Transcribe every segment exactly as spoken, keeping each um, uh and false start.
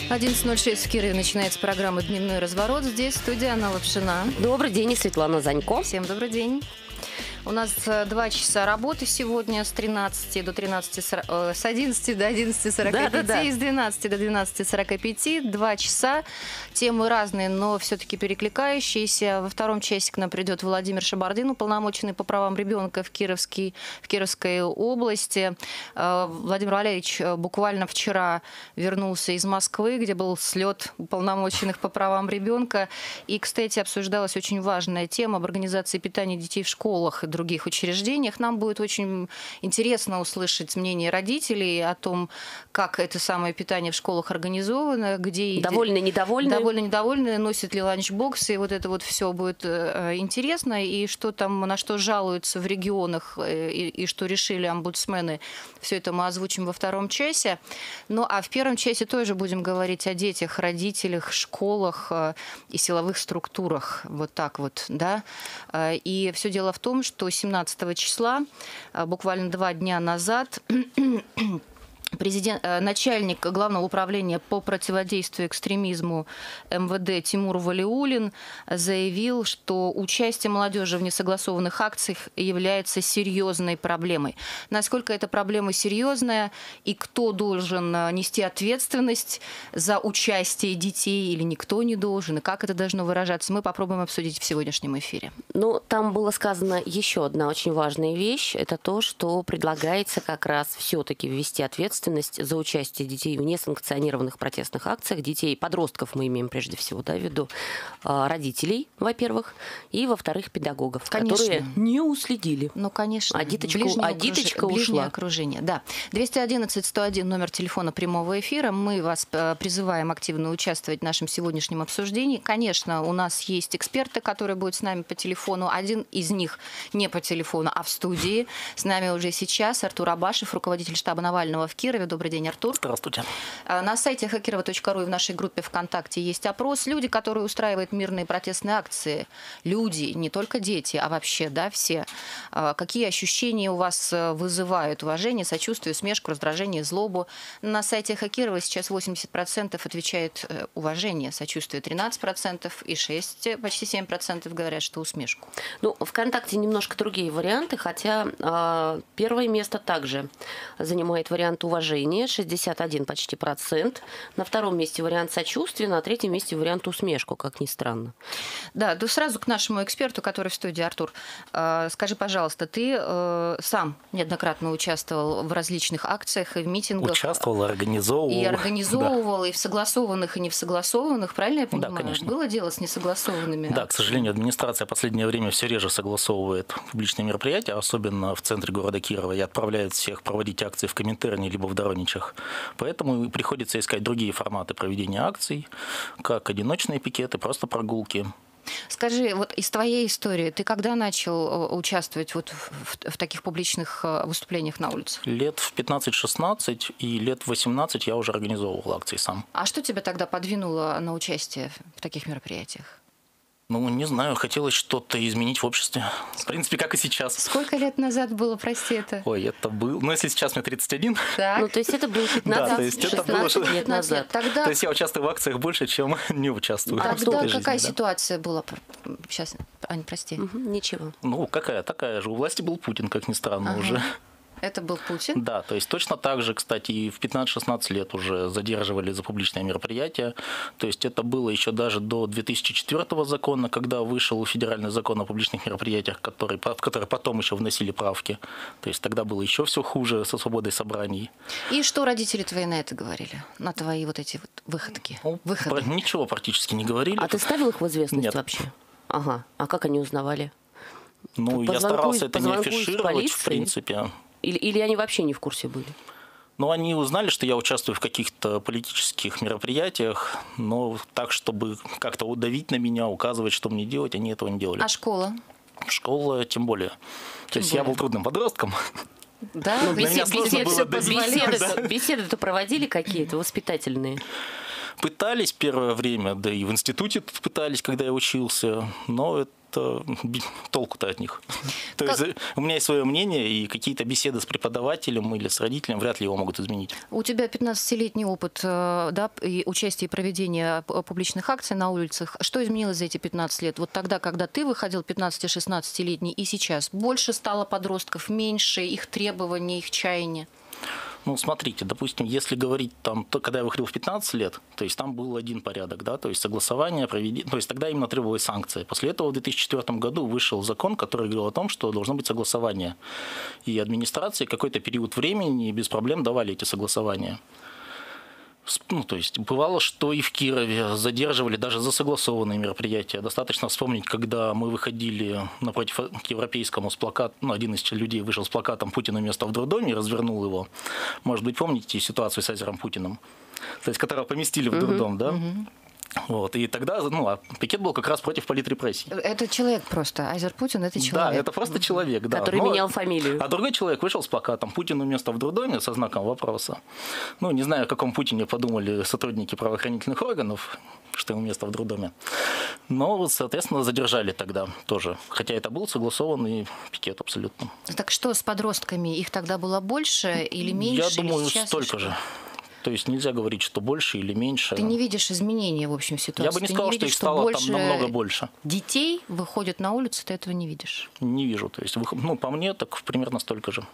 одиннадцать ноль шесть в Кирове начинается программа «Дневной разворот». Здесь студия Анна Лапшина. Добрый день, и Светлана Занько. Всем добрый день. У нас два часа работы сегодня с тринадцати до тринадцати, с одиннадцати до одиннадцати сорока пяти, да, да, да. И с двенадцати до двенадцати сорока пяти. Два часа. Темы разные, но все-таки перекликающиеся. Во втором часе к нам придет Владимир Шабардин, уполномоченный по правам ребенка в, Кировский, в Кировской области. Владимир Валерьевич буквально вчера вернулся из Москвы, где был слет уполномоченных по правам ребенка. И, кстати, обсуждалась очень важная тема об организации питания детей в школах и других учреждениях. Нам будет очень интересно услышать мнение родителей о том, как это самое питание в школах организовано, где... Довольны, недовольны. Довольны, недовольны, носят ли ланчбоксы, и вот это вот все будет интересно, и что там, на что жалуются в регионах, и, и что решили омбудсмены, все это мы озвучим во втором часе. Ну, а в первом часе тоже будем говорить о детях, родителях, школах и силовых структурах, вот так вот, да. И все дело в том, что семнадцатого числа, буквально два дня назад, Президент, начальник Главного управления по противодействию экстремизму эм вэ дэ Тимур Валиуллин заявил, что участие молодежи в несогласованных акциях является серьезной проблемой. Насколько эта проблема серьезная и кто должен нести ответственность за участие детей или никто не должен, и как это должно выражаться, мы попробуем обсудить в сегодняшнем эфире. Ну, там было сказано еще одна очень важная вещь. Это то, что предлагается как раз все-таки ввести ответственность за участие детей в несанкционированных протестных акциях, детей, подростков мы имеем прежде всего, да, в виду, родителей, во-первых, и, во-вторых, педагогов, конечно, которые не уследили. Ну, конечно. А диточка, а диточка окруж... ушла. окружение, да. двести одиннадцать сто один номер телефона прямого эфира. Мы вас призываем активно участвовать в нашем сегодняшнем обсуждении. Конечно, у нас есть эксперты, которые будут с нами по телефону. Один из них не по телефону, а в студии. С нами уже сейчас Артур Абашев, руководитель штаба Навального в Кирове. Добрый день, Артур. Здравствуйте. На сайте хакирова точка ру и в нашей группе ВКонтакте есть опрос. Люди, которые устраивают мирные протестные акции, люди, не только дети, а вообще, да, все. Какие ощущения у вас вызывают уважение, сочувствие, усмешку, раздражение, злобу? На сайте Хакирова сейчас восемьдесят процентов отвечает уважение, сочувствие тринадцать процентов и шесть процентов, почти семь процентов говорят, что усмешку. Ну, ВКонтакте немножко другие варианты, хотя э, первое место также занимает вариант уважения. шестьдесят один почти процент. На втором месте вариант сочувствия, на третьем месте вариант усмешку, как ни странно. Да, да, сразу к нашему эксперту, который в студии. Артур, э, скажи, пожалуйста, ты э, сам неоднократно участвовал в различных акциях и в митингах. Участвовал, организовывал. И организовывал, да. И в согласованных, и не в согласованных, правильно я понимаю? Да, конечно. Было дело с несогласованными? Да, к сожалению, администрация в последнее время все реже согласовывает публичные мероприятия, особенно в центре города Кирова, и отправляет всех проводить акции в Коминтерне либо в Дороничах. Поэтому приходится искать другие форматы проведения акций, как одиночные пикеты, просто прогулки. Скажи, вот из твоей истории, ты когда начал участвовать вот в, в таких публичных выступлениях на улице? Лет в пятнадцать-шестнадцать и лет в восемнадцать я уже организовывал акции сам. А что тебя тогда подвинуло на участие в таких мероприятиях? Ну, не знаю, хотелось что-то изменить в обществе. В принципе, как и сейчас. Сколько лет назад было, прости, это? Ой, это был... Ну, если сейчас мне тридцать один. Так. Ну, то есть это было пятнадцать лет назад. Тогда... То есть я участвую в акциях больше, чем не участвую. А тогда жизни, какая да? ситуация была? Сейчас, Ань, прости. Угу, ничего. Ну, какая? Такая же. У власти был Путин, как ни странно, ага. уже. Это был Путин? Да, то есть точно так же, кстати, и в пятнадцать-шестнадцать лет уже задерживали за публичное мероприятие. То есть это было еще даже до две тысячи четвёртого закона, когда вышел федеральный закон о публичных мероприятиях, который, в который потом еще вносили правки. То есть тогда было еще все хуже со свободой собраний. И что родители твои на это говорили? На твои вот эти вот выходки? Ну, Выходы? Ничего практически не говорили. А ты ставил их в известность Нет. вообще? Ага. А как они узнавали? Ну, по я звонку, старался это не звонку афишировать, в принципе. Или, или они вообще не в курсе были? Ну, они узнали, что я участвую в каких-то политических мероприятиях, но так, чтобы как-то удавить на меня, указывать, что мне делать, они этого не делали. А школа? Школа тем более. Тем То есть более. Я был трудным подростком. Да, ну, для меня сложно было беседы-то беседы проводили какие-то воспитательные? Пытались первое время, да и в институте пытались, когда я учился, но то толку-то от них. То есть у меня есть свое мнение, и какие-то беседы с преподавателем или с родителем вряд ли его могут изменить. У тебя пятнадцатилетний опыт, да, и участие и проведение публичных акций на улицах. Что изменилось за эти пятнадцать лет? Вот тогда, когда ты выходил, пятнадцати-шестнадцатилетний, и сейчас? Больше стало подростков, меньше, их требований, их чаяния? Ну, смотрите, допустим, если говорить там, то, когда я выходил в пятнадцать лет, то есть там был один порядок, да, то есть согласование, проведение, то есть тогда именно требовалась санкция. После этого в две тысячи четвёртом году вышел закон, который говорил о том, что должно быть согласование. И администрации какой-то период времени без проблем давали эти согласования. Ну, то есть бывало, что и в Кирове задерживали даже за согласованные мероприятия. Достаточно вспомнить, когда мы выходили напротив к Европейскому с плакатом, ну, один из людей вышел с плакатом «Путину место в дурдоме» и развернул его. Может быть, помните ситуацию с Азером Путиным, то есть которого поместили в дурдом, да? Вот, и тогда, ну, а пикет был как раз против политрепрессий. Это человек просто. Азер Путин – это человек. Да, это просто человек, да. Который Но, менял фамилию. А другой человек вышел с плакатом «Путину место в дурдоме» со знаком вопроса. Ну, не знаю, о каком Путине подумали сотрудники правоохранительных органов, что ему место в дурдоме. Но, соответственно, задержали тогда тоже. Хотя это был согласованный пикет абсолютно. Так что с подростками? Их тогда было больше или меньше? Я думаю, или сейчас столько же. То есть нельзя говорить, что больше или меньше. Ты не видишь изменения в общем ситуации? Я бы не сказал, не что видишь, их стало больше там намного больше. Детей выходят на улицу, ты этого не видишь? Не вижу. То есть, ну, по мне, так примерно столько же.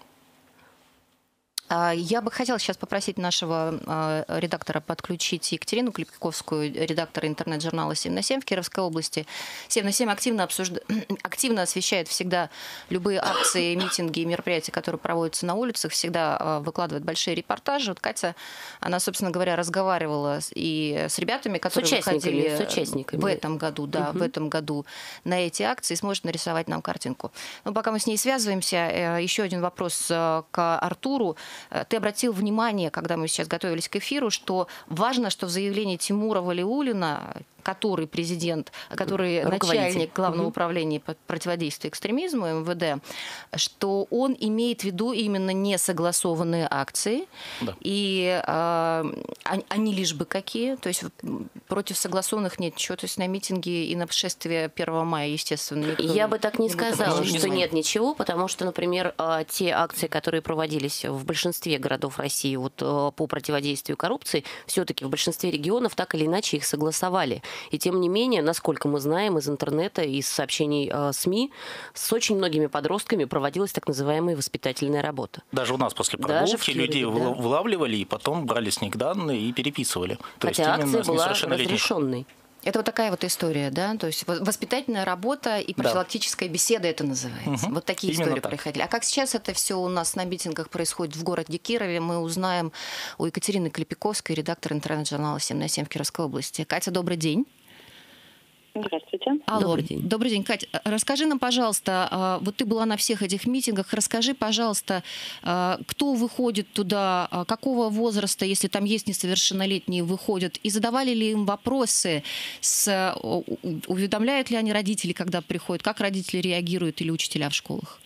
Я бы хотела сейчас попросить нашего редактора подключить Екатерину Клепковскую, редактора интернет-журнала «семь на семь» в Кировской области. «семь на семь» активно, обсужда... активно освещает всегда любые акции, митинги и мероприятия, которые проводятся на улицах, всегда выкладывает большие репортажи. Вот Катя, она, собственно говоря, разговаривала и с ребятами, которые с участниками, выходили с участниками. в этом году, да, угу. в этом году на эти акции, сможет нарисовать нам картинку. Но пока мы с ней связываемся, еще один вопрос к Артуру. Ты обратил внимание, когда мы сейчас готовились к эфиру, что важно, что в заявлении Тимура Валиуллина, который президент, который начальник Главного угу. управления по противодействию экстремизму эм вэ дэ, что он имеет в виду именно несогласованные акции, да. и э, они лишь бы какие, то есть против согласованных нет ничего, то есть на митинги и на шествие первого мая, естественно. Я бы так не сказала, что не нет ничего, потому что, например, те акции, которые проводились в большинстве городов России вот, по противодействию коррупции, все-таки в большинстве регионов так или иначе их согласовали. И тем не менее, насколько мы знаем из интернета, из сообщений э, СМИ, с очень многими подростками проводилась так называемая воспитательная работа. Даже у нас после прогулки людей да. вылавливали и потом брали с них данные и переписывали. То Хотя есть акция была разрешенной. Это вот такая вот история, да? То есть воспитательная работа и профилактическая да. беседа это называется. Угу. Вот такие Именно истории так. происходили. А как сейчас это все у нас на митингах происходит в городе Кирове, мы узнаем у Екатерины Клепковской, редактора интернет-журнала «семь на семь» в Кировской области. Катя, добрый день. Здравствуйте. Алло. Добрый день. Добрый день, Катя. Расскажи нам, пожалуйста, вот ты была на всех этих митингах, расскажи, пожалуйста, кто выходит туда, какого возраста, если там есть несовершеннолетние, выходят, и задавали ли им вопросы, с, уведомляют ли они родителей, когда приходят, как родители реагируют или учителя в школах?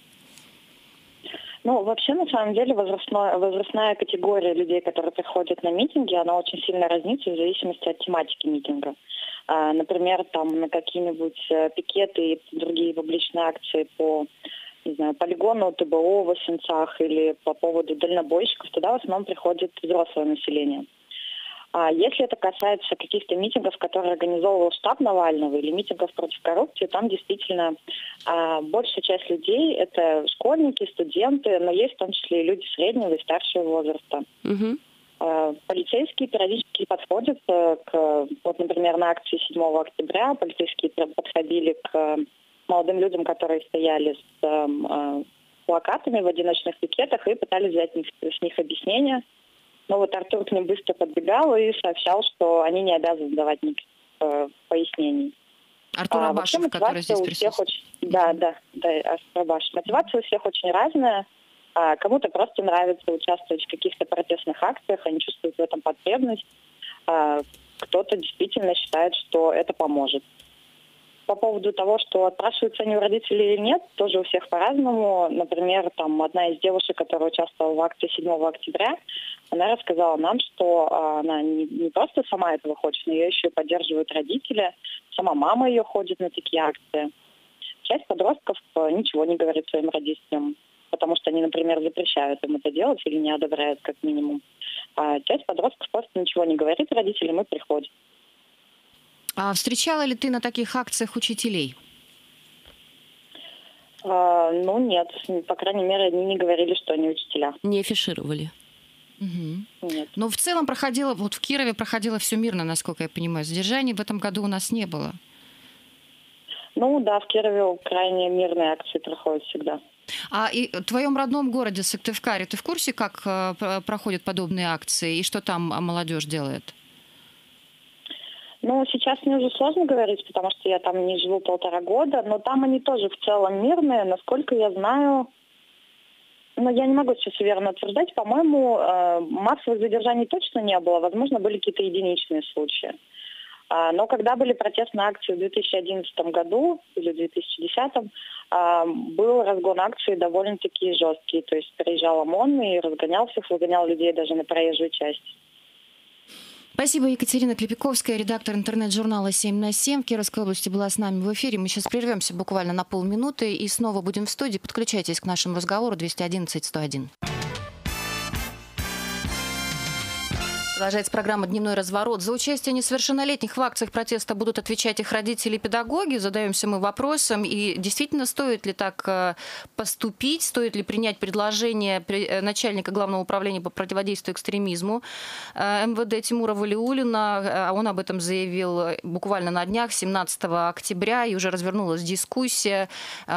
Ну, вообще, на самом деле, возрастная, возрастная категория людей, которые приходят на митинги, она очень сильно разнится в зависимости от тематики митинга. Например, там на какие-нибудь пикеты и другие публичные акции по, не знаю, полигону тэ бэ о в Осенцах или по поводу дальнобойщиков, туда в основном приходит взрослое население. А если это касается каких-то митингов, которые организовывал штаб Навального, или митингов против коррупции, там действительно а, большая часть людей – это школьники, студенты, но есть в том числе и люди среднего и старшего возраста. Угу. Полицейские периодически подходят к, вот, например, на акции седьмого октября полицейские подходили к молодым людям, которые стояли с э, плакатами в одиночных пикетах и пытались взять с них объяснения. Но вот Артур к ним быстро подбегал и сообщал, что они не обязаны давать никаких э, пояснений. Артур а, Абашев, который здесь присутствует. Очень, да, да, да, Артур Абашев. Мотивация у всех очень разная. А кому-то просто нравится участвовать в каких-то протестных акциях, они чувствуют в этом потребность. А кто-то действительно считает, что это поможет. По поводу того, что отпрашиваются они у родителей или нет, тоже у всех по-разному. Например, там одна из девушек, которая участвовала в акции седьмого октября, она рассказала нам, что она не, не просто сама этого хочет, но ее еще и поддерживают родители. Сама мама ее ходит на такие акции. ничего не говорит своим родителям, потому что они, например, запрещают им это делать или не одобряют как минимум. А часть подростков просто ничего не говорит родителям и приходит. А встречала ли ты на таких акциях учителей? А, ну нет, по крайней мере, они не говорили, что они учителя. Не афишировали? Угу. Нет. Но в целом проходило, вот в Кирове проходило все мирно, насколько я понимаю. Задержаний в этом году у нас не было. Ну да, в Кирове крайне мирные акции проходят всегда. А и в твоем родном городе Сыктывкаре ты в курсе, как э, проходят подобные акции и что там молодежь делает? Ну, сейчас мне уже сложно говорить, потому что я там не живу полтора года, но там они тоже в целом мирные, насколько я знаю. Но я не могу сейчас верно утверждать. По-моему, э, массовых задержаний точно не было. Возможно, были какие-то единичные случаи. А, но когда были протестные акции в две тысячи одиннадцатом году или в две тысячи десятом, а, был разгон акций довольно-таки жесткий. То есть приезжал ОМОН и разгонял всех, выгонял людей даже на проезжую часть. Спасибо, Екатерина Клепиковская, редактор интернет-журнала семь на семь в Кировской области, была с нами в эфире. Мы сейчас прервемся буквально на полминуты и снова будем в студии. Подключайтесь к нашему разговору двести одиннадцать сто один. Продолжается программа «Дневной разворот». За участие несовершеннолетних в акциях протеста будут отвечать их родители и педагоги. Задаемся мы вопросом, и действительно стоит ли так поступить, стоит ли принять предложение начальника Главного управления по противодействию экстремизму эм вэ дэ Тимура Валиуллина. Он об этом заявил буквально на днях, семнадцатого октября, и уже развернулась дискуссия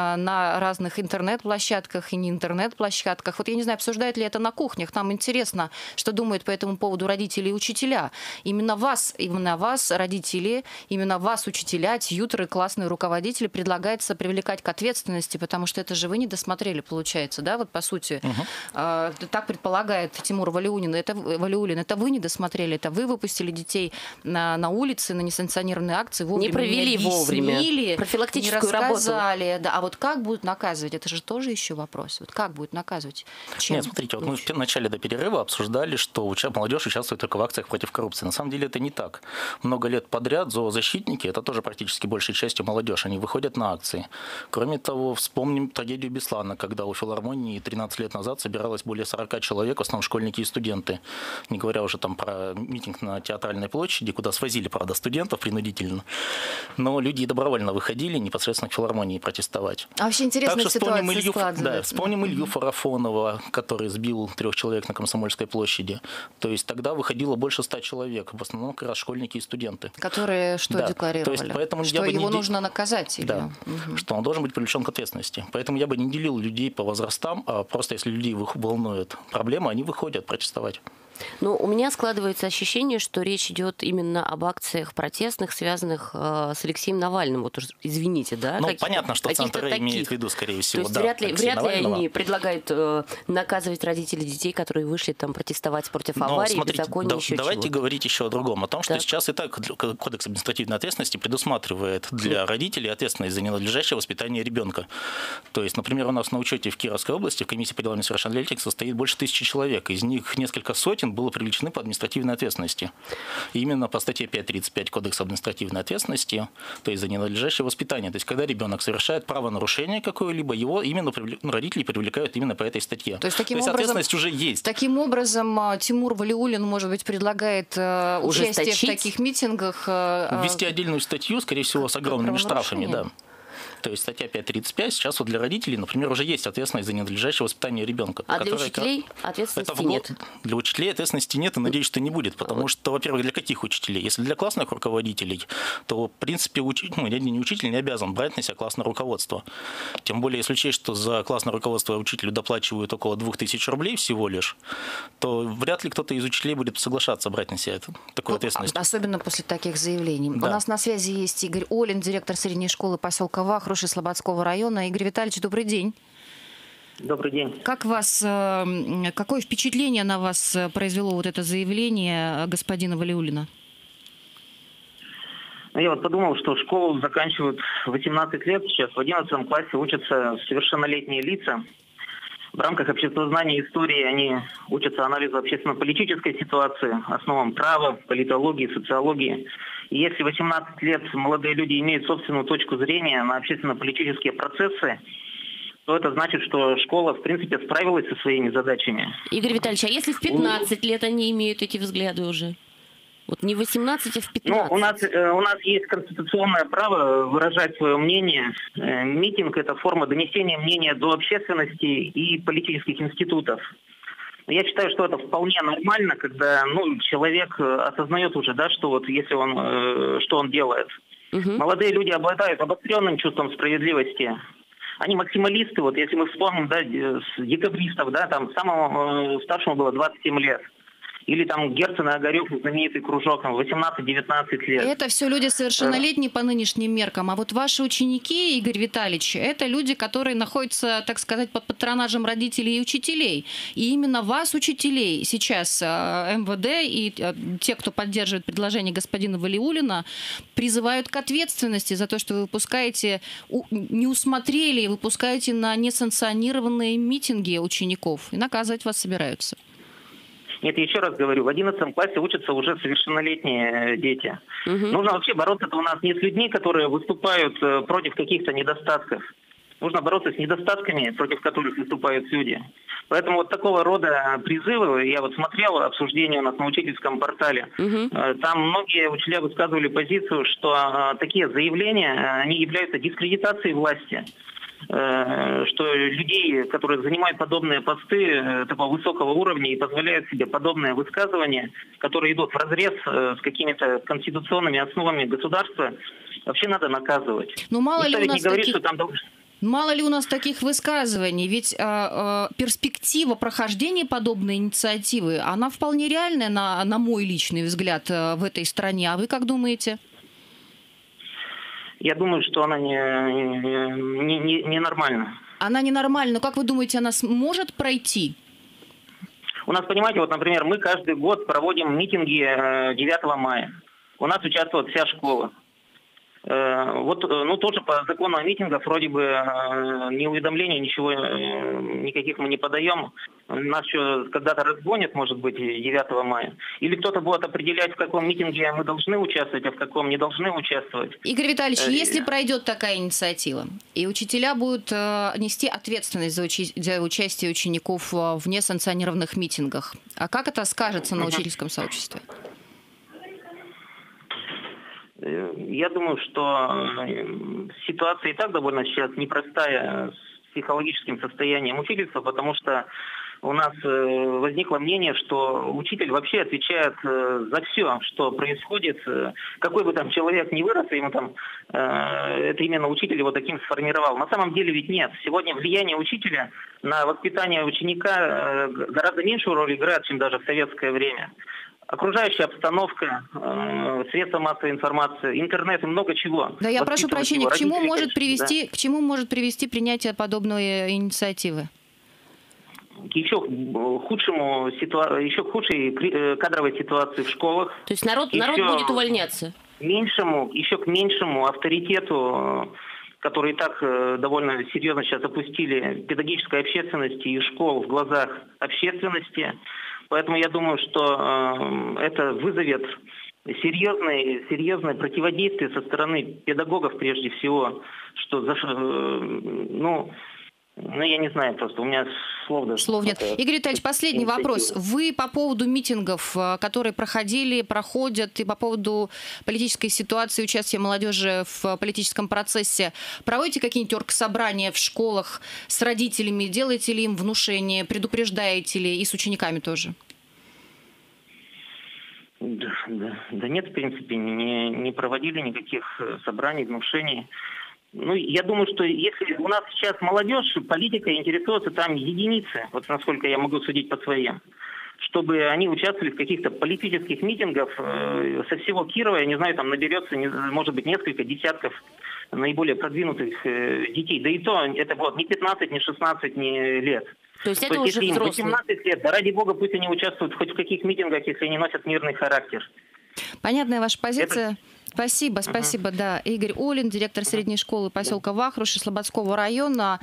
на разных интернет-площадках и не интернет-площадках. Вот я не знаю, обсуждают ли это на кухнях. Нам интересно, что думают по этому поводу родители и учителя. Именно вас, именно вас, родители, именно вас, учителя, тьюторы, классные руководители, предлагается привлекать к ответственности, потому что это же вы не досмотрели, получается, да, вот по сути. Угу. Э, так предполагает Тимур Валиуллин. Это, Валиуллин, это вы не досмотрели, это вы выпустили детей на, на улице, на несанкционированные акции, вовремя не провели не вовремя профилактическую не рассказали. работу. Да. А вот как будут наказывать? Это же тоже еще вопрос. Вот как будут наказывать? Чем? Нет, смотрите, вот мы в начале до перерыва обсуждали, что молодежь участвует только в акциях против коррупции. На самом деле это не так. Много лет подряд зоозащитники, это тоже практически большей частью молодежь, они выходят на акции. Кроме того, вспомним трагедию Беслана, когда у филармонии тринадцать лет назад собиралось более сорока человек, в основном школьники и студенты. Не говоря уже там про митинг на Театральной площади, куда свозили, правда, студентов принудительно. Но люди добровольно выходили непосредственно к филармонии протестовать. А вообще интересная Также ситуация вспомним Илью, складывается. да, вспомним Илью Фарафонова, который сбил трех человек на Комсомольской площади. То есть тогда выходило больше ста человек, в основном как раз школьники и студенты. Которые что да. декларировали? То есть, поэтому что я бы его не... нужно наказать? Или... Да, угу. что он должен быть привлечен к ответственности. Поэтому я бы не делил людей по возрастам, а просто если людей волнует проблема, они выходят протестовать. Но у меня складывается ощущение, что речь идет именно об акциях протестных, связанных э, с Алексеем Навальным. Вот уж извините, да? Ну, Каких, понятно, что центр таких. имеет в виду, скорее всего, То есть да, вряд ли, вряд ли они предлагают э, наказывать родителей детей, которые вышли там протестовать против аварии, смотрите, беззакония, да, еще давайте чего-то. говорить еще о другом. О том, что так. сейчас и так Кодекс административной ответственности предусматривает для родителей ответственность за ненадлежащее воспитание ребенка. То есть, например, у нас на учете в Кировской области в комиссии по делам несовершеннолетних состоит больше тысячи человек. Из них несколько сотен было привлечены по административной ответственности. И именно по статье пятьсот тридцать пять Кодекса административной ответственности, то есть за ненадлежащее воспитание. То есть когда ребенок совершает правонарушение какое-либо, его именно ну, родители привлекают именно по этой статье. То есть, таким то есть образом, ответственность уже есть. Таким образом, Тимур Валиуллин, может быть, предлагает э, участие в таких митингах. Э, Ввести отдельную статью, скорее всего, с огромными штрафами, да. То есть статья пятьсот тридцать пять сейчас вот для родителей, например, уже есть ответственность за ненадлежащее воспитание ребенка. А для учителей ответственности это, нет? Для учителей ответственности нет, и надеюсь, что не будет. Потому вот. что, во-первых, для каких учителей? Если для классных руководителей, то, в принципе, уч... ну, ни учитель не обязан брать на себя классное руководство. Тем более, если учесть, что за классное руководство учителю доплачивают около двух тысяч рублей всего лишь, то вряд ли кто-то из учителей будет соглашаться брать на себя это, такую ну, ответственность. Особенно после таких заявлений. Да. У нас на связи есть Игорь Олин, директор средней школы поселка Вах, Слободского района. Игорь Витальевич, добрый день. Добрый день. Как вас, какое впечатление на вас произвело вот это заявление господина Валиуллина? Я вот подумал, что школу заканчивают восемнадцать лет, сейчас в одиннадцатом классе учатся совершеннолетние лица. В рамках обществознания и истории они учатся анализу общественно-политической ситуации, основам права, политологии, социологии. И если восемнадцать лет молодые люди имеют собственную точку зрения на общественно-политические процессы то это значит, что школа, в принципе, справилась со своими задачами. Игорь Витальевич, а если в пятнадцать лет они имеют эти взгляды уже? Вот не в восемнадцать, а в пятнадцать. Ну, у нас, у нас есть конституционное право выражать свое мнение. Митинг – это форма донесения мнения до общественности и политических институтов. Я считаю, что это вполне нормально, когда ну, человек осознает уже, да, что вот если он, что он делает. Угу. Молодые люди обладают обостренным чувством справедливости. Они максималисты, вот если мы вспомним, да, с декабристов, да, там самому старшему было двадцать семь лет. Или там Герцен и Огарев, знаменитый кружок, там восемнадцать-девятнадцать лет. Это все люди совершеннолетние по нынешним меркам. А вот ваши ученики, Игорь Витальевич, это люди, которые находятся, так сказать, под патронажем родителей и учителей. И именно вас, учителей, сейчас эм вэ дэ и те, кто поддерживает предложение господина Валиуллина, призывают к ответственности за то, что вы выпускаете, не усмотрели и выпускаете на несанкционированные митинги учеников. И наказывать вас собираются. Нет, еще раз говорю, в одиннадцатом классе учатся уже совершеннолетние дети. Угу. Нужно вообще бороться-то у нас не с людьми, которые выступают против каких-то недостатков. Нужно бороться с недостатками, против которых выступают люди. Поэтому вот такого рода призывы, я вот смотрел обсуждение у нас на учительском портале, угу. Там многие учителя высказывали позицию, что такие заявления, они являются дискредитацией власти. Что людей, которые занимают подобные посты такого высокого уровня и позволяют себе подобные высказывания, которые идут вразрез с какими-то конституционными основами государства, вообще надо наказывать. Ну, мало Никто ли у нас не говорит, таких... что там должны... Мало ли у нас таких высказываний, ведь э, э, перспектива прохождения подобной инициативы, она вполне реальная, на, на мой личный взгляд, э, в этой стране. А вы как думаете? Я думаю, что она не, не, не, не нормальна. Она ненормальна, но как вы думаете, она сможет пройти? У нас, понимаете, вот, например, мы каждый год проводим митинги девятого мая. У нас участвует вся школа. Вот, ну, тоже по закону о митингах вроде бы ни уведомлений, ничего, никаких мы не подаем. Нас еще когда-то разгонят, может быть, девятого мая. Или кто-то будет определять, в каком митинге мы должны участвовать, а в каком не должны участвовать. Игорь Витальевич, э... если пройдет такая инициатива, и учителя будут нести ответственность за, учи... за участие учеников в несанкционированных митингах, а как это скажется на учительском сообществе? Я думаю, что ситуация и так довольно сейчас непростая с психологическим состоянием учительства, потому что у нас возникло мнение, что учитель вообще отвечает за все, что происходит. Какой бы там человек ни вырос, ему там, это именно учитель его таким сформировал. На самом деле ведь нет. Сегодня влияние учителя на воспитание ученика гораздо меньшую роль играет, чем даже в советское время. Окружающая обстановка, э, средства массовой информации, интернет и много чего. Да, я прошу прощения, к чему может привести, да. к чему может привести принятие подобной инициативы? К еще худшему ситуа... еще к худшей кадровой ситуации в школах. То есть народ, народ будет увольняться? Меньшему, еще к меньшему авторитету, который и так довольно серьезно сейчас опустили педагогической общественности и школ в глазах общественности. Поэтому я думаю, что э, это вызовет серьезное, серьезное противодействие со стороны педагогов прежде всего, что за, э, ну, ну, я не знаю просто, у меня слов даже... Слов нет. Игорь Витальевич, последний вопрос. Вы по поводу митингов, которые проходили, проходят, и по поводу политической ситуации, участия молодежи в политическом процессе, проводите какие-нибудь оргсобрания в школах с родителями? Делаете ли им внушение? Предупреждаете ли? И с учениками тоже? Да, да, да нет, в принципе, не, не проводили никаких собраний, внушений. Ну, я думаю, что если у нас сейчас молодежь, политика интересуется там единицы, вот насколько я могу судить по своим, чтобы они участвовали в каких-то политических митингах э, со всего Кирова, я не знаю, там наберется, не, может быть, несколько десятков наиболее продвинутых э, детей. Да и то, это вот не пятнадцать, не шестнадцать, не лет. То есть то это есть, уже если им взрослые. восемнадцать лет, да ради бога, пусть они участвуют хоть в каких митингах, если они носят мирный характер. Понятная ваша позиция. Это... Спасибо, спасибо, uh-huh. да. Игорь Олин, директор uh-huh. средней школы поселка Вахруши Слободского района.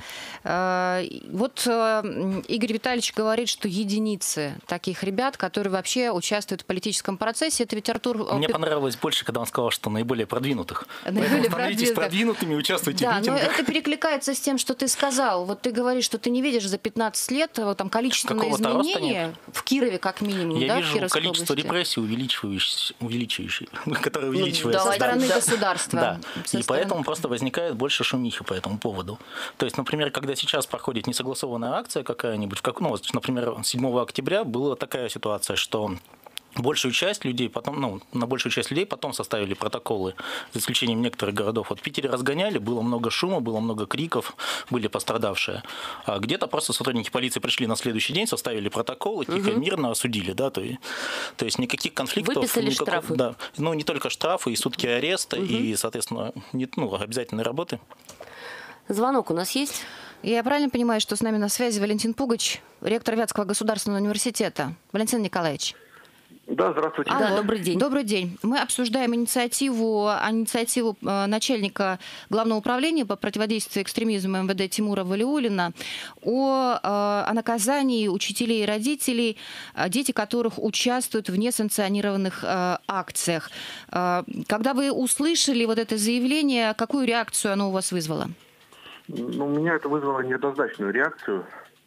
Вот Игорь Витальевич говорит, что единицы таких ребят, которые вообще участвуют в политическом процессе. Это ведь Артур... Мне понравилось больше, когда он сказал, что наиболее продвинутых. Наиболее Поэтому становитесь продвинутыми, участвуйте да, в митингах. Да, но это перекликается с тем, что ты сказал. Вот ты говоришь, что ты не видишь за пятнадцать лет там количественные Какого-то изменения в Кирове, как минимум. Я да, вижу в количество области. репрессий увеличивающее, увеличивающее, которое увеличивается. Ну, со стороны да. государства. Да. Со и стороны... поэтому просто возникает больше шумихи по этому поводу. То есть, например, когда сейчас проходит несогласованная акция какая-нибудь, как, ну, например, седьмого октября была такая ситуация, что большую часть людей потом, ну, на большую часть людей потом составили протоколы, за исключением некоторых городов. Вот в Питере разгоняли, было много шума, было много криков, были пострадавшие. А где-то просто сотрудники полиции пришли на следующий день, составили протоколы, тихо, угу. мирно осудили, да, то, и, то есть никаких конфликтов. Выписали никакого, штрафы. Да, ну, не только штрафы, и сутки ареста, угу. и, соответственно, не, ну, обязательной работы. Звонок у нас есть? Я правильно понимаю, что с нами на связи Валентин Пугач, ректор Вятского государственного университета. Валентин Николаевич. Да, здравствуйте. А, да, добрый день. Добрый день. Мы обсуждаем инициативу, инициативу начальника Главного управления по противодействию экстремизму эм вэ дэ Тимура Валиуллина о, о наказании учителей и родителей, дети которых участвуют в несанкционированных акциях. Когда вы услышали вот это заявление, какую реакцию оно у вас вызвало? Ну, у меня это вызвало неоднозначную реакцию.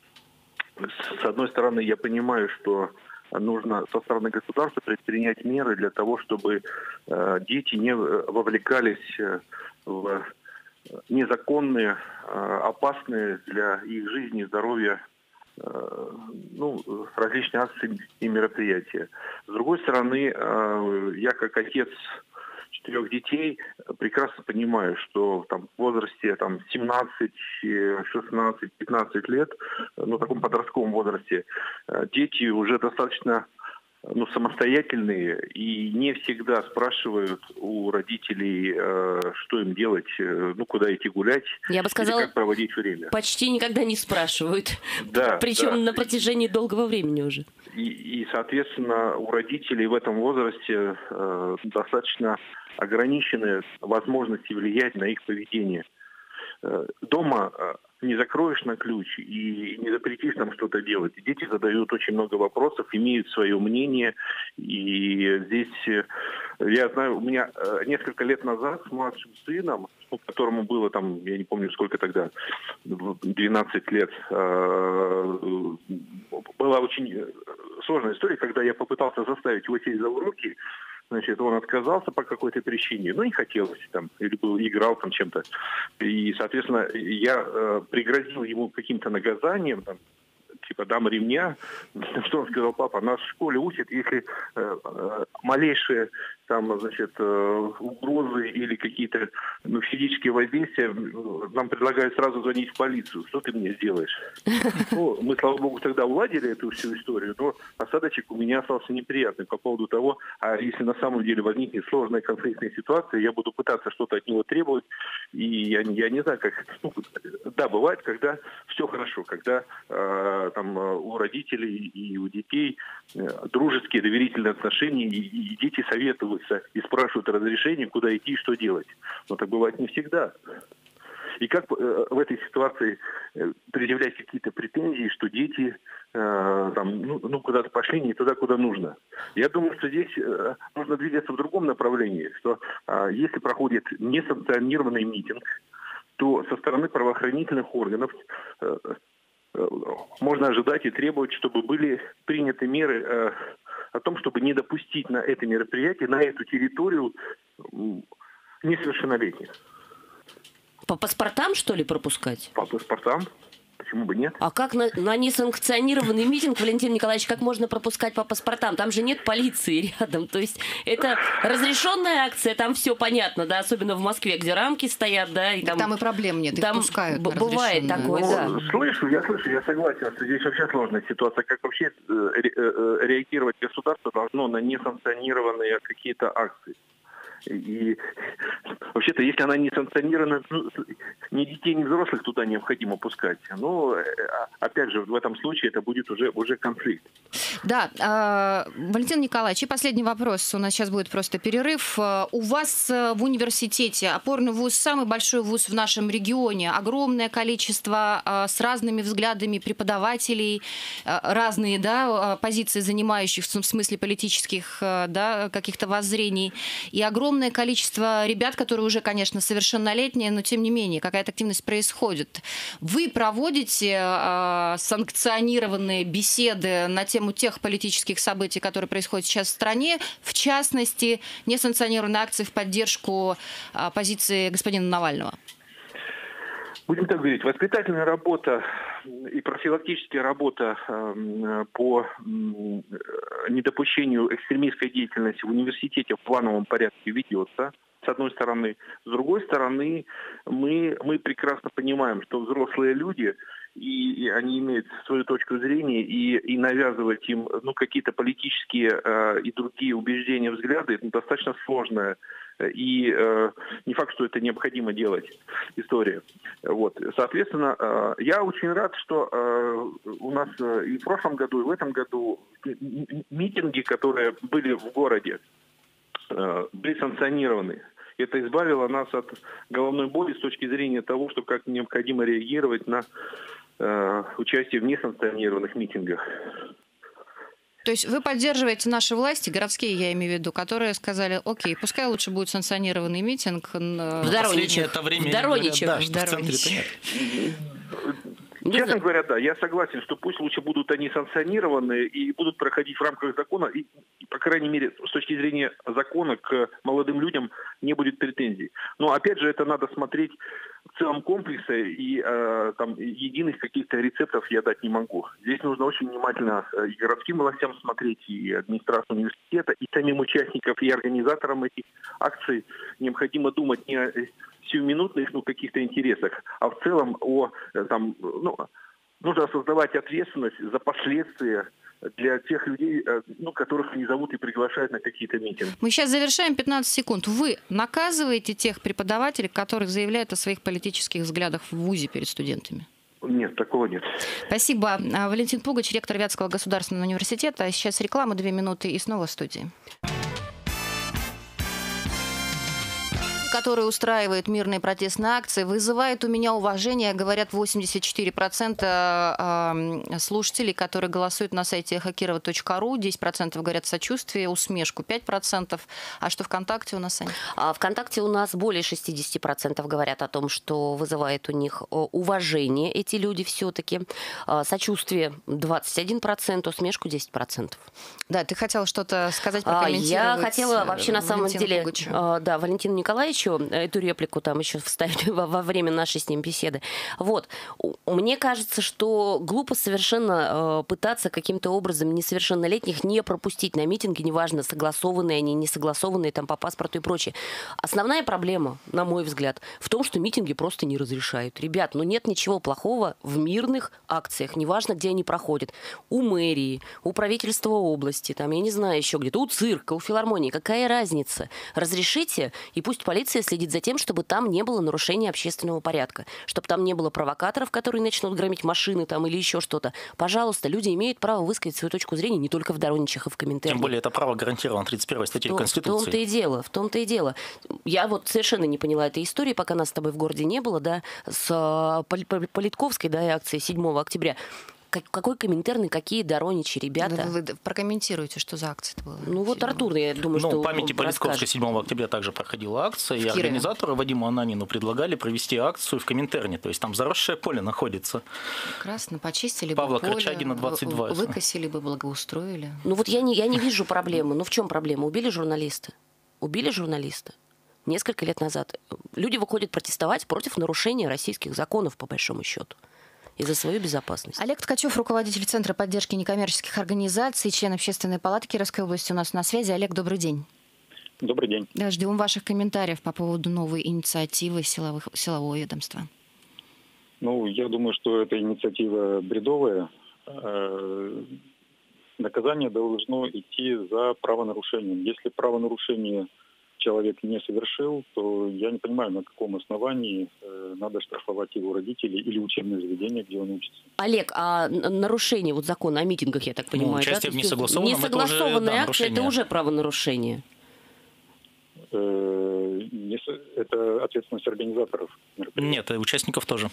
С одной стороны, я понимаю, что нужно со стороны государства предпринять меры для того, чтобы э, дети не вовлекались в незаконные, э, опасные для их жизни и здоровья э, ну, различные акции и мероприятия. С другой стороны, э, я как отец четырех детей прекрасно понимаю, что там, в возрасте там, семнадцать, шестнадцать, пятнадцать лет, ну, в таком подростковом возрасте, дети уже достаточно ну, самостоятельные и не всегда спрашивают у родителей, э, что им делать, э, ну, куда идти гулять, Я бы сказала, или как проводить время. Почти никогда не спрашивают. Да, Причем да. на протяжении долгого времени уже. И, и, соответственно, у родителей в этом возрасте э, достаточно ограничены возможности влиять на их поведение. Э, дома э, не закроешь на ключ и не запретишь нам что-то делать. Дети задают очень много вопросов, имеют свое мнение. И здесь, э, я знаю, у меня э, несколько лет назад с младшим сыном, ну, которому было там, я не помню сколько тогда, двенадцать лет, э, была очень сложная история, когда я попытался заставить его сесть за уроки. Значит, он отказался по какой-то причине, ну, не хотелось там, или был, играл там чем-то. И, соответственно, я э, пригрозил ему каким-то наказанием, там, типа дам ремня, что он сказал: папа, нас в школе учат, если э, э, малейшие там, значит, э, угрозы или какие-то ну, физические воздействия, нам предлагают сразу звонить в полицию. Что ты мне сделаешь? Ну, мы, слава богу, тогда уладили эту всю историю, но осадочек у меня остался неприятный по поводу того, а если на самом деле возникнет сложная конфликтная ситуация, я буду пытаться что-то от него требовать, и я, я не знаю, как... Ну, да, бывает, когда все хорошо, когда э, там у родителей и у детей э, дружеские, доверительные отношения, и, и дети советуются и спрашивают разрешение, куда идти и что делать. Но так бывает не всегда. И как э, в этой ситуации э, предъявлять какие-то претензии, что дети э, там, ну, ну, куда-то пошли не туда, куда нужно. Я думаю, что здесь э, нужно двигаться в другом направлении, что э, если проходит несанкционированный митинг, то со стороны правоохранительных органов э, э, можно ожидать и требовать, чтобы были приняты меры э, о том, чтобы не допустить на это мероприятие, на эту территорию несовершеннолетних. По паспортам, что ли, пропускать? По паспортам. Почему бы нет? А как на, на несанкционированный митинг, Валентин Николаевич, как можно пропускать по паспортам? Там же нет полиции рядом. То есть это разрешенная акция, там все понятно, да, особенно в Москве, где рамки стоят, да. И там, там и проблем нет, их там пускают. Бывает такое, ну, да. Слышу, я слышу, я согласен, что здесь вообще сложная ситуация. Как вообще э, э, реагировать государство должно на несанкционированные какие-то акции? И вообще-то, если она не санкционирована, ну, ни детей, ни взрослых туда необходимо пускать. Но, опять же, в этом случае это будет уже, уже конфликт. Да, э, Валентин Николаевич, и последний вопрос. У нас сейчас будет просто перерыв. У вас в университете, опорный вуз, самый большой вуз в нашем регионе, огромное количество э, с разными взглядами преподавателей, э, разные, да, позиции занимающих, в смысле политических, э, да, каких-то воззрений, и огромное количество ребят, которые уже, конечно, совершеннолетние, но тем не менее какая-то активность происходит. Вы проводите э, санкционированные беседы на тему тех политических событий, которые происходят сейчас в стране, в частности, несанкционированные акции в поддержку э, позиции господина Навального? Будем так говорить, воспитательная работа и профилактическая работа э, по э, недопущению экстремистской деятельности в университете в плановом порядке ведется, с одной стороны. С другой стороны, мы, мы прекрасно понимаем, что взрослые люди, и, и они имеют свою точку зрения, и, и навязывать им ну, какие-то политические э, и другие убеждения, взгляды, это достаточно сложная и э, не факт, что это необходимо делать история. Вот. Соответственно, э, я очень рад, что э, у нас э, и в прошлом году, и в этом году митинги, которые были в городе, э, были санкционированы. Это избавило нас от головной боли с точки зрения того, что как необходимо реагировать на э, участие в несанкционированных митингах. То есть вы поддерживаете наши власти, городские, я имею в виду, которые сказали, окей, пускай лучше будет санкционированный митинг в Дороничах. Это время в Дороничах. Да, что в центре-то нет. Честно говоря, да, я согласен, что пусть лучше будут они санкционированы и будут проходить в рамках закона, и, по крайней мере, с точки зрения закона к молодым людям не будет претензий. Но, опять же, это надо смотреть в целом комплексе, и э, там единых каких-то рецептов я дать не могу. Здесь нужно очень внимательно и городским властям смотреть, и администрации университета, и самим участникам, и организаторам этих акций необходимо думать не о сиюминутных ну, каких-то интересах, а в целом о там, ну, нужно создавать ответственность за последствия для тех людей, ну, которых они зовут и приглашают на какие-то митинги. Мы сейчас завершаем пятнадцать секунд. Вы наказываете тех преподавателей, которые заявляют о своих политических взглядах в вузе перед студентами? Нет, такого нет. Спасибо. Валентин Пугач, ректор Вятского государственного университета. Сейчас реклама, две минуты и снова в студии. Который устраивает мирные протестные акции, вызывает у меня уважение, говорят восемьдесят четыре процента слушателей, которые голосуют на сайте эхо кирова точка ру, десять процентов говорят сочувствие, усмешку, пять процентов. А что ВКонтакте у нас, Аня? А ВКонтакте у нас более шестьдесят процентов говорят о том, что вызывает у них уважение эти люди все-таки. Сочувствие двадцать один процент, усмешку десять процентов. Да, ты хотела что-то сказать, прокомментировать? Я хотела вообще на самом Валентину деле, Пугачу. да, Валентину Николаевичу эту реплику там еще вставить во, во время нашей с ним беседы. Вот. Мне кажется, что глупо совершенно э, пытаться каким-то образом несовершеннолетних не пропустить на митинги, неважно, согласованные они, не согласованные там по паспорту и прочее. Основная проблема, на мой взгляд, в том, что митинги просто не разрешают. Ребят, ну нет ничего плохого в мирных акциях, неважно, где они проходят. У мэрии, у правительства области, там, я не знаю, еще где-то, у цирка, у филармонии. Какая разница? Разрешите, и пусть полиция следит за тем, чтобы там не было нарушения общественного порядка, чтобы там не было провокаторов, которые начнут громить машины там или еще что-то. Пожалуйста, люди имеют право высказать свою точку зрения не только в Дороничах и в комментариях. Тем более это право гарантировано тридцать первой статьей Конституции. В том-то и дело, в том-то и дело. Я вот совершенно не поняла этой истории, пока нас с тобой в городе не было, да, с Политковской, да, акцией седьмого октября. Какой комментарий, какие Дороничи, ребята. Вы, вы прокомментируете, что за акция это была? Ну вот Артур, я думаю, ну, что в памяти Политковской седьмого октября также проходила акция, в и Кирове. Организаторы Вадиму Ананину предлагали провести акцию в Коминтерне, то есть там заросшее поле находится. Прекрасно, почистили Павла бы поле, Корчагина, двадцать два. выкосили бы, благоустроили. Ну вот я не, я не вижу проблемы. Ну в чем проблема? Убили журналиста? Убили журналиста? Несколько лет назад. Люди выходят протестовать против нарушения российских законов, по большому счету. И за свою безопасность. Олег Ткачев, руководитель Центра поддержки некоммерческих организаций, член Общественной палаты Кировской области, у нас на связи. Олег, добрый день. Добрый день. Да, ждем ваших комментариев по поводу новой инициативы силовых, силового ведомства. Ну, я думаю, что эта инициатива бредовая. Наказание должно идти за правонарушением. Если правонарушение человек не совершил, то я не понимаю, на каком основании э, надо штрафовать его родителей или учебное заведение, где он учится. Олег, а нарушение вот закона о митингах, я так понимаю, ну, участие да? в несогласованном, несогласованная это уже, да, акция, это уже правонарушение. Э, не, это ответственность организаторов мероприятия. Нет, участников тоже.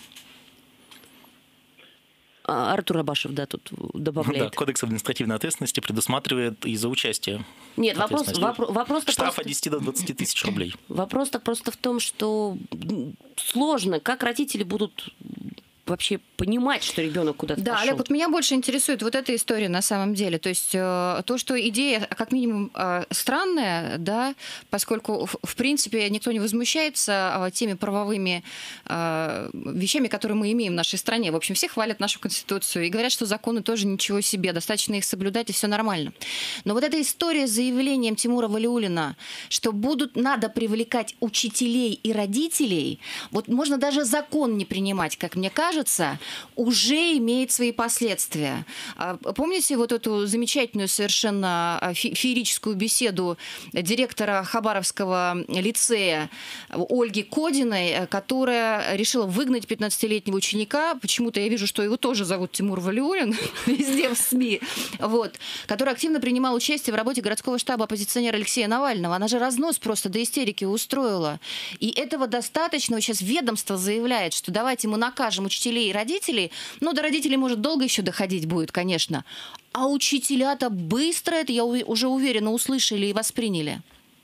Артур Абашев, да, тут добавляет. Да, Кодекс административной ответственности предусматривает и за участие. Нет, вопрос, вопрос, вопрос штраф просто... от десяти до двадцати тысяч рублей. Вопрос-то просто в том, что сложно, как родители будут вообще понимать, что ребенок куда-то да, пошел. Олег, вот меня больше интересует вот эта история на самом деле. То есть э, то, что идея как минимум э, странная, да, поскольку в, в принципе никто не возмущается э, теми правовыми э, вещами, которые мы имеем в нашей стране. В общем, все хвалят нашу Конституцию и говорят, что законы тоже ничего себе, достаточно их соблюдать, и все нормально. Но вот эта история с заявлением Тимура Валиуллина, что будут, надо привлекать учителей и родителей, вот можно даже закон не принимать, как мне кажется, уже имеет свои последствия. Помните вот эту замечательную совершенно феерическую беседу директора Хабаровского лицея Ольги Кодиной, которая решила выгнать пятнадцатилетнего ученика, почему-то я вижу, что его тоже зовут Тимур Валиуллин, везде в СМИ, вот, который активно принимал участие в работе городского штаба оппозиционера Алексея Навального. Она же разнос просто до истерики устроила. И этого достаточно. Сейчас ведомство заявляет, что давайте мы накажем учителей и родителей. Ну, до родителей, может, долго еще доходить будет, конечно. А учителя-то быстро это, я уже уверена, услышали и восприняли.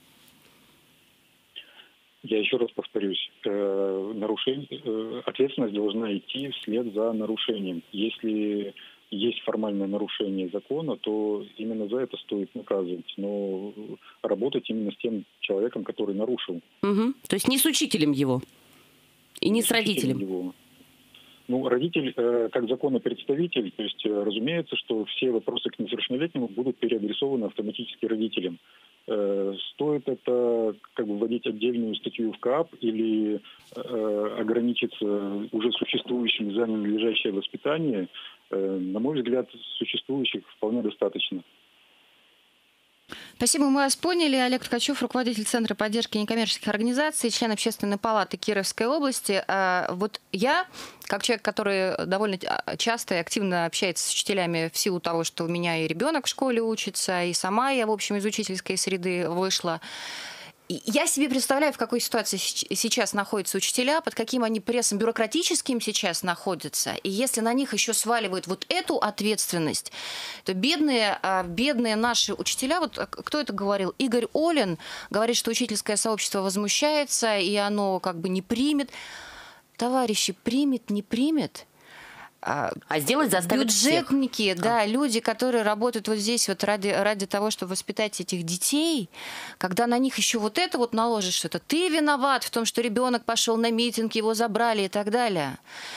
Я еще раз повторюсь. Э, нарушение, э, ответственность должна идти вслед за нарушением. Если есть формальное нарушение закона, то именно за это стоит наказывать. Но работать именно с тем человеком, который нарушил. Угу. То есть не с учителем его и не, не с родителем. Его. Ну, родитель, э, как законопредставитель, то есть, э, разумеется, что все вопросы к несовершеннолетнему будут переадресованы автоматически родителям. Э, стоит это как бы вводить отдельную статью в КАП или э, ограничиться уже существующим за ненадлежащее воспитание, э, на мой взгляд, существующих вполне достаточно. Спасибо, мы вас поняли. Олег Ткачев, руководитель Центра поддержки некоммерческих организаций, член Общественной палаты Кировской области. Вот я, как человек, который довольно часто и активно общается с учителями в силу того, что у меня и ребенок в школе учится, и сама я, в общем, из учительской среды вышла, я себе представляю, в какой ситуации сейчас находятся учителя, под каким они прессом бюрократическим сейчас находятся. И если на них еще сваливают вот эту ответственность, то бедные, бедные наши учителя, вот кто это говорил? Игорь Олин говорит, что учительское сообщество возмущается, и оно как бы не примет. Товарищи, примет, не примет. А сделать заставит бюджетники, всех. да, а. люди, которые работают вот здесь вот ради, ради того, чтобы воспитать этих детей, когда на них еще вот это вот наложишь, что это ты виноват в том, что ребенок пошел на митинг, его забрали и так далее.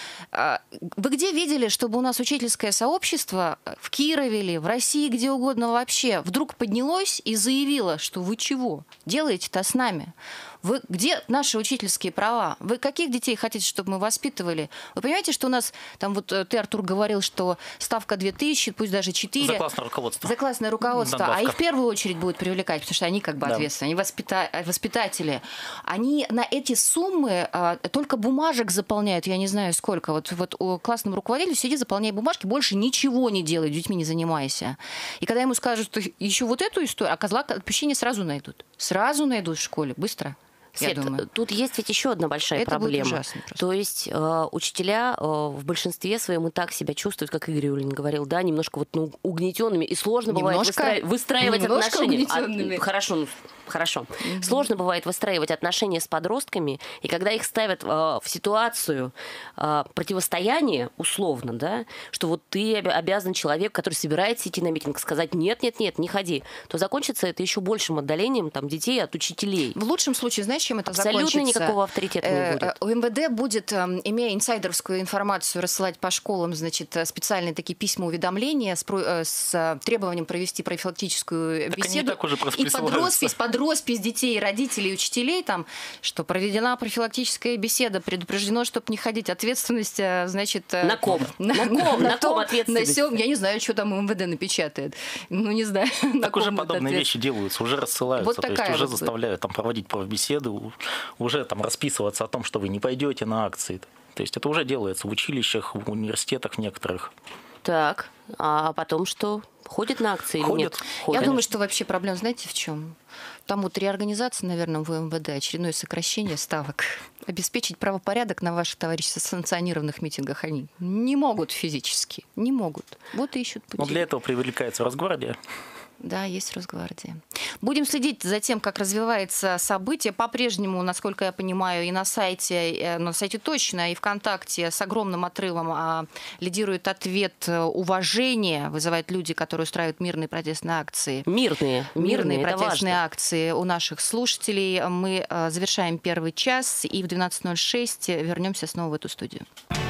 Вы где видели, чтобы у нас учительское сообщество в Кирове или в России, где угодно вообще, вдруг поднялось и заявило, что вы чего делаете-то с нами? Вы где наши учительские права? Вы каких детей хотите, чтобы мы воспитывали? Вы понимаете, что у нас, там вот ты, Артур, говорил, что ставка две тысячи, пусть даже четыре. За классное руководство. За классное руководство. Надбавка. А их в первую очередь будут привлекать, потому что они как бы да. ответственны, они воспита... воспитатели. Они на эти суммы а, только бумажек заполняют, я не знаю сколько. Вот, вот у классного руководителя сиди, заполняй бумажки, больше ничего не делай, детьми не занимайся. И когда ему скажут, что еще вот эту историю, а козла отпущения сразу найдут. Сразу найдут в школе, быстро. Свет, тут есть ведь еще одна большая это проблема. То есть э, учителя э, в большинстве своем и так себя чувствуют, как Игорь Улин говорил, да, немножко вот ну, угнетенными, и сложно бывает выстраив... выстраивать немножко отношения. Угнетенными. А, хорошо, ну, хорошо. Mm-hmm. Сложно бывает выстраивать отношения с подростками, и когда их ставят э, в ситуацию э, противостояния, условно, да, что вот ты обязан человек, который собирается идти на митинг, сказать нет, нет, нет, не ходи, то закончится это еще большим отдалением там, детей от учителей. В лучшем случае, знаешь, чем это Абсолютно закончится. Абсолютно никакого авторитета не будет. У МВД будет, имея инсайдерскую информацию, рассылать по школам, значит, специальные такие письма-уведомления с, с требованием провести профилактическую так беседу. Так уже и под роспись, под роспись детей, родителей, учителей, там, что проведена профилактическая беседа, предупреждено, чтобы не ходить. Ответственность, значит... На ком? На, на ком? На ком ответственность? На сём, я не знаю, что там МВД напечатает. Ну, не знаю. Так уже подобные вещи делаются, уже рассылаются. Вот то есть уже вот заставляют там проводить профбеседы, уже там расписываться о том, что вы не пойдете на акции. То есть это уже делается в училищах, в университетах некоторых. Так, а потом что? Ходят на акции или Ходят. нет? Я Ходят. думаю, что вообще проблема, знаете, в чем? Там вот реорганизация, наверное, в МВД, очередное сокращение ставок. Обеспечить правопорядок на ваших, товарищи, санкционированных митингах они не могут физически, не могут. Вот и ищут пути. Но для этого привлекается Росгвардия. Да, есть Росгвардия. Будем следить за тем, как развивается событие. По-прежнему, насколько я понимаю, и на сайте, на сайте точно, и ВКонтакте с огромным отрывом а, лидирует ответ уважения, вызывают люди, которые устраивают мирные протестные акции. Мирные. Мирные, мирные протестные акции у наших слушателей. Мы а, завершаем первый час и в двенадцать ноль шесть вернемся снова в эту студию.